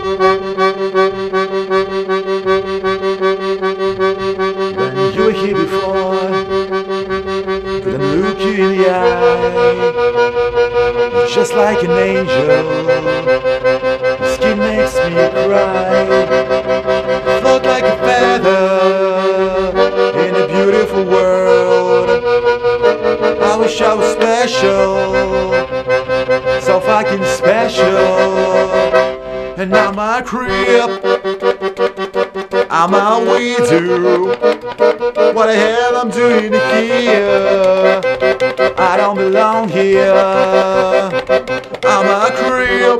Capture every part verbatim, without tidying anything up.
When you were here before, couldn't look you in the eye. You're just like an angel, your skin makes me cry. Float like a feather in a beautiful world. I wish I was special, so fucking special. And I'm a creep, I'm a weirdo. What the hell I'm doing here? I don't belong here. I'm a creep,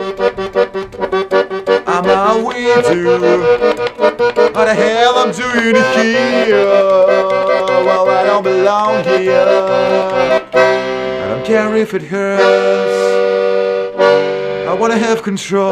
I'm a weirdo. What the hell I'm doing here? Well, I don't belong here. I don't care if it hurts, I wanna have control.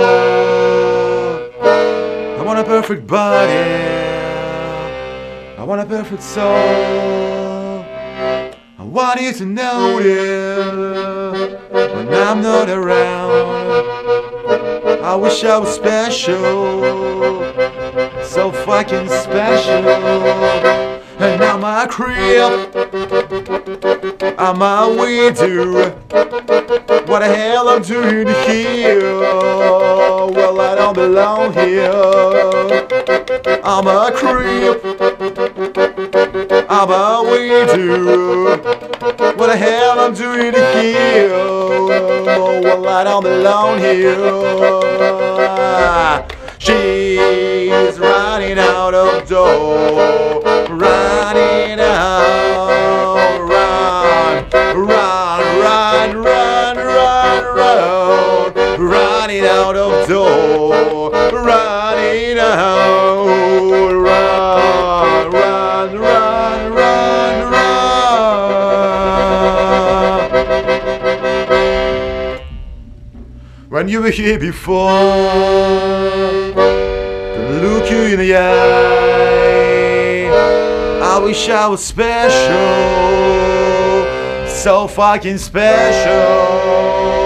I want a perfect body, I want a perfect soul. I want you to notice when I'm not around. I wish I was special, so fucking special. And I'm a creep, I'm a weirdo. What the hell I'm doing here? Well, I don't belong here. I'm a creep, I'm a weirdo. What the hell I'm doing here? Well, I don't belong here. She's running out of door, running out, run, run, run, run, run, run, running out of door, running out, run, run, run, run, run. When you were here before, look you in the eye. I wish I was special, so fucking special.